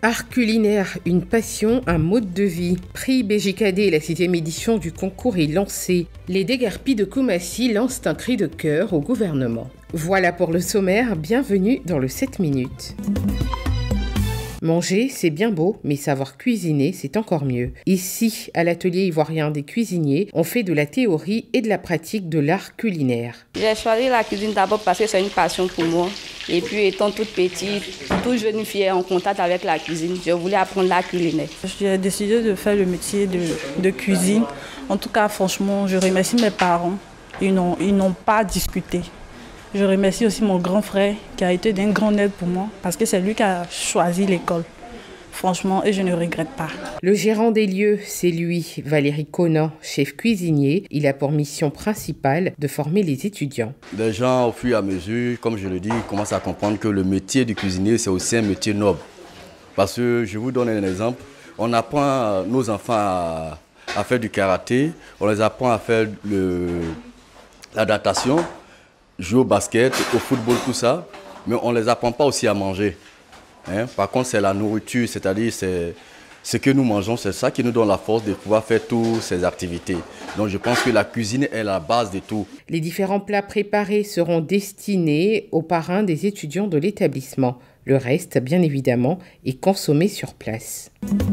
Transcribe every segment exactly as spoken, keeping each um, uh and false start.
Art culinaire, une passion, un mode de vie. Prix B J K D, la sixième édition du concours est lancée. Les déguerpis de Koumassi lancent un cri de cœur au gouvernement. Voilà pour le sommaire, bienvenue dans le sept minutes. Manger, c'est bien beau, mais savoir cuisiner, c'est encore mieux. Ici, à l'atelier ivoirien des cuisiniers, on fait de la théorie et de la pratique de l'art culinaire. J'ai choisi la cuisine d'abord parce que c'est une passion pour moi. Et puis, étant toute petite, toute jeune fille en contact avec la cuisine, je voulais apprendre l'art culinaire. J'ai décidé de faire le métier de, de cuisine. En tout cas, franchement, je remercie mes parents. Ils n'ont, ils n'ont pas discuté. Je remercie aussi mon grand frère qui a été d'un grand aide pour moi parce que c'est lui qui a choisi l'école. Franchement, et je ne regrette pas. Le gérant des lieux, c'est lui, Valérie Conan, chef cuisinier. Il a pour mission principale de former les étudiants. Les gens, au fur et à mesure, comme je le dis, commencent à comprendre que le métier du cuisinier, c'est aussi un métier noble. Parce que, je vous donne un exemple, on apprend nos enfants à, à faire du karaté, on les apprend à faire le, la natation, jouer au basket, au football, tout ça, mais on ne les apprend pas aussi à manger. Hein? Par contre, c'est la nourriture, c'est-à-dire c'est ce que nous mangeons, c'est ça qui nous donne la force de pouvoir faire toutes ces activités. Donc je pense que la cuisine est la base de tout. Les différents plats préparés seront destinés aux parrains des étudiants de l'établissement. Le reste, bien évidemment, est consommé sur place.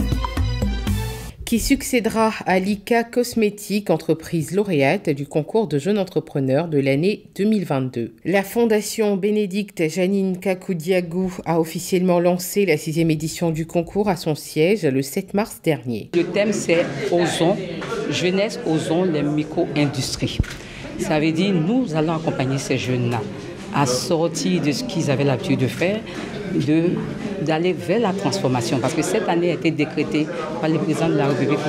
Qui succédera à Lika Cosmétiques, entreprise lauréate du concours de jeunes entrepreneurs de l'année deux mille vingt-deux. La fondation Bénédicte Janine Kakoudiagou a officiellement lancé la sixième édition du concours à son siège le sept mars dernier. Le thème c'est Osons, jeunesse, osons les micro-industries. Ça veut dire nous allons accompagner ces jeunes-là à sortir de ce qu'ils avaient l'habitude de faire, de, d'aller vers la transformation. Parce que cette année a été décrétée par le président de la République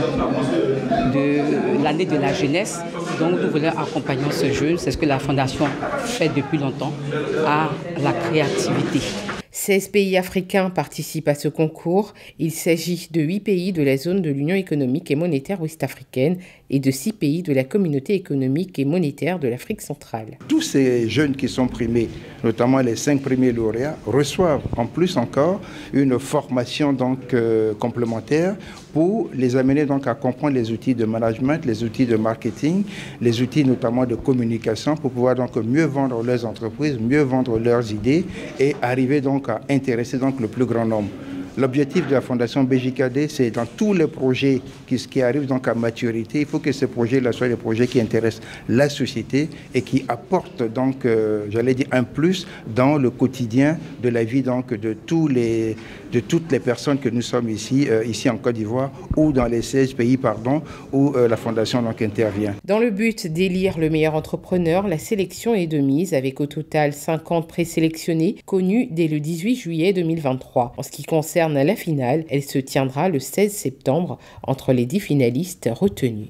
de l'année de la jeunesse. Donc nous voulons accompagner ces jeunes, c'est ce que la Fondation fait depuis longtemps, à la créativité. seize pays africains participent à ce concours. Il s'agit de huit pays de la zone de l'Union économique et monétaire ouest-africaine et de six pays de la communauté économique et monétaire de l'Afrique centrale. Tous ces jeunes qui sont primés, notamment les cinq premiers lauréats, reçoivent en plus encore une formation donc, euh, complémentaire pour les amener donc, à comprendre les outils de management, les outils de marketing, les outils notamment de communication pour pouvoir donc, mieux vendre leurs entreprises, mieux vendre leurs idées et arriver donc, à intéresser donc, le plus grand nombre. L'objectif de la Fondation B J K D, c'est dans tous les projets qui, qui arrivent donc à maturité, il faut que ces projets-là soient des projets qui intéressent la société et qui apportent donc, euh, j'allais dire, un plus dans le quotidien de la vie donc, de, tous les, de toutes les personnes que nous sommes ici, euh, ici en Côte d'Ivoire ou dans les seize pays pardon, où euh, la Fondation donc, intervient. Dans le but d'élire le meilleur entrepreneur, la sélection est de mise avec au total cinquante présélectionnés connus dès le dix-huit juillet deux mille vingt-trois. En ce qui concerne la finale, elle se tiendra le seize septembre entre les dix finalistes retenus.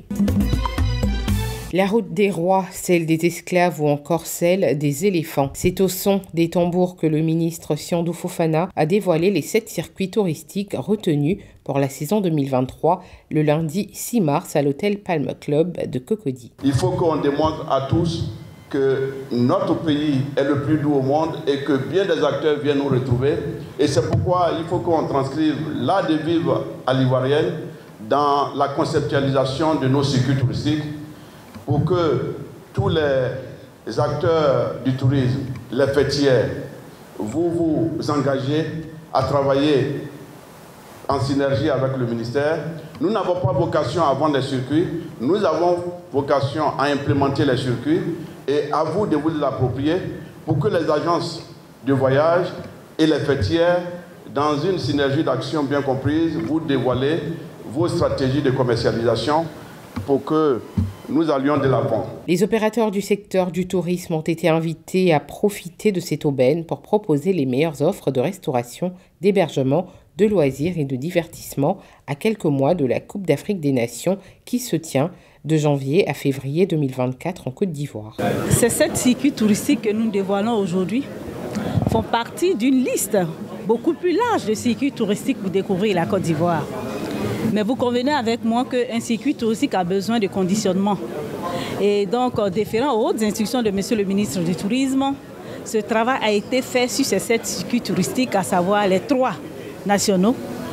La route des rois, celle des esclaves ou encore celle des éléphants. C'est au son des tambours que le ministre Siandou Fofana a dévoilé les sept circuits touristiques retenus pour la saison deux mille vingt-trois, le lundi six mars à l'hôtel Palm Club de Cocody. Il faut qu'on démontre à tous que notre pays est le plus doux au monde et que bien des acteurs viennent nous retrouver. Et c'est pourquoi il faut qu'on transcrive l'art de vivre à l'ivoirienne dans la conceptualisation de nos circuits touristiques pour que tous les acteurs du tourisme, les fêtières, vous vous engagez à travailler en synergie avec le ministère. Nous n'avons pas vocation à vendre les circuits, nous avons vocation à implémenter les circuits et à vous de vous l'approprier pour que les agences de voyage et les fêtières, dans une synergie d'action bien comprise, vous dévoilez vos stratégies de commercialisation pour que nous allions de l'avant. Les opérateurs du secteur du tourisme ont été invités à profiter de cette aubaine pour proposer les meilleures offres de restauration, d'hébergement, de loisirs et de divertissement à quelques mois de la Coupe d'Afrique des Nations qui se tient de janvier à février deux mille vingt-quatre en Côte d'Ivoire. Ces sept circuits touristiques que nous dévoilons aujourd'hui font partie d'une liste beaucoup plus large de circuits touristiques pour découvrir la Côte d'Ivoire. Mais vous convenez avec moi qu'un circuit touristique a besoin de conditionnement. Et donc, déférant aux hautes instructions de Monsieur le ministre du Tourisme, ce travail a été fait sur ces sept circuits touristiques, à savoir les trois nationaux,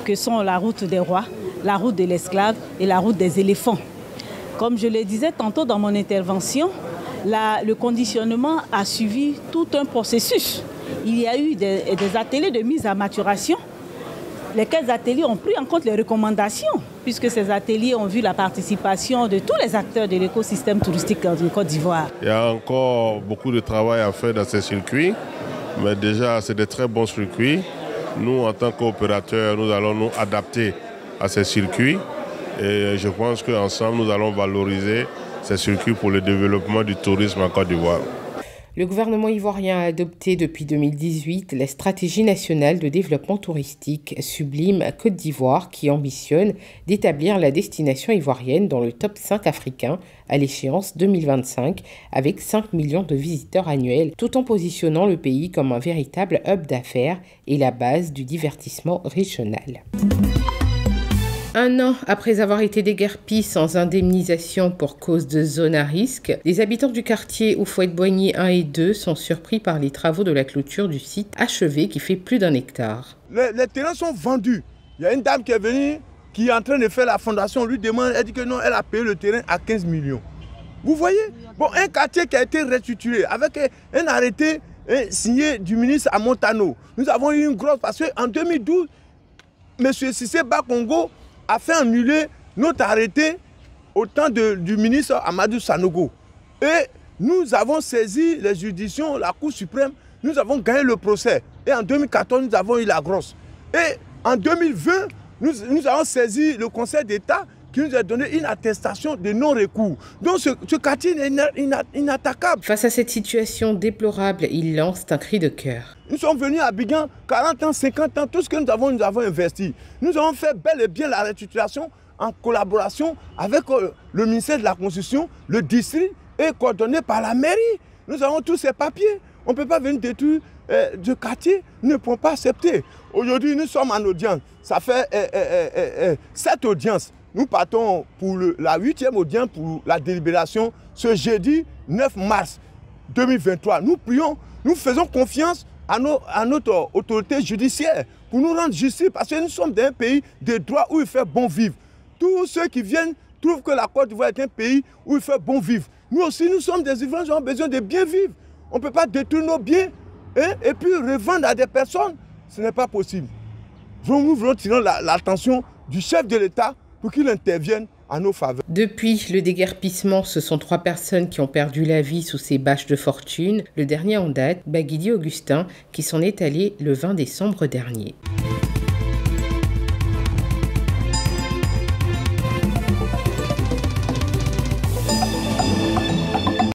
que sont la route des rois, la route de l'esclave et la route des éléphants. Comme je le disais tantôt dans mon intervention, la, le conditionnement a suivi tout un processus. Il y a eu des, des ateliers de mise à maturation. Lesquels ateliers ont pris en compte les recommandations, puisque ces ateliers ont vu la participation de tous les acteurs de l'écosystème touristique de Côte d'Ivoire. Il y a encore beaucoup de travail à faire dans ces circuits, mais déjà c'est des très bons circuits. Nous, en tant qu'opérateurs, nous allons nous adapter à ces circuits et je pense qu'ensemble, nous allons valoriser ces circuits pour le développement du tourisme en Côte d'Ivoire. Le gouvernement ivoirien a adopté depuis deux mille dix-huit la stratégie nationale de développement touristique Sublime Côte d'Ivoire qui ambitionne d'établir la destination ivoirienne dans le top cinq africain à l'échéance deux mille vingt-cinq avec cinq millions de visiteurs annuels, tout en positionnant le pays comme un véritable hub d'affaires et la base du divertissement régional. Un an après avoir été déguerpis sans indemnisation pour cause de zone à risque, les habitants du quartier Houphouët-Boigny un et deux sont surpris par les travaux de la clôture du site achevé qui fait plus d'un hectare. Les, les terrains sont vendus. Il y a une dame qui est venue, qui est en train de faire la fondation, on lui demande, elle dit que non, elle a payé le terrain à quinze millions. Vous voyez? Bon, un quartier qui a été restructuré avec un arrêté hein, signé du ministre à Montano. Nous avons eu une grosse, parce qu'en deux mille douze, M. Cissé Bakongo a fait annuler notre arrêté au temps de, du ministre Amadou Sanogo. Et nous avons saisi les juridictions, la Cour suprême, nous avons gagné le procès. Et en deux mille quatorze, nous avons eu la grosse. Et en deux mille vingt, nous, nous avons saisi le Conseil d'État qui nous a donné une attestation de non-recours. Donc ce, ce quartier est inattaquable. Face à cette situation déplorable, il lance un cri de cœur. Nous sommes venus à Abidjan, quarante ans, cinquante ans, tout ce que nous avons, nous avons investi. Nous avons fait bel et bien la restructuration en collaboration avec le ministère de la Construction, le district et coordonné par la mairie. Nous avons tous ces papiers. On ne peut pas venir détruire euh, ce quartier, nous ne pouvons pas accepter. Aujourd'hui, nous sommes en audience. Ça fait euh, euh, euh, euh, sept audiences. Nous partons pour le, la huitième audience pour la délibération ce jeudi neuf mars deux mille vingt-trois. Nous prions, nous faisons confiance à, nos, à notre autorité judiciaire pour nous rendre justice parce que nous sommes dans un pays de droit où il fait bon vivre. Tous ceux qui viennent trouvent que la Côte d'Ivoire est un pays où il fait bon vivre. Nous aussi, nous sommes des Ivoiriens qui ont besoin de bien vivre. On ne peut pas détruire nos biens hein, et puis revendre à des personnes. Ce n'est pas possible. Nous voulons tirer l'attention du chef de l'État pour qu'il intervienne à nos faveurs. Depuis le déguerpissement, ce sont trois personnes qui ont perdu la vie sous ces bâches de fortune. Le dernier en date, Baguidi Augustin, qui s'en est allé le vingt décembre dernier.